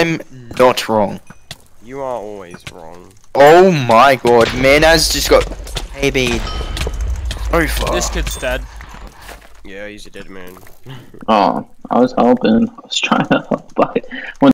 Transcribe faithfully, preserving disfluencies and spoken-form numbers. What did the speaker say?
I'm not wrong. You are always wrong. Oh my god, Manaz just got A B'd so far. This kid's dead. Yeah, he's a dead man. Oh, I was hoping. I was trying to help, but when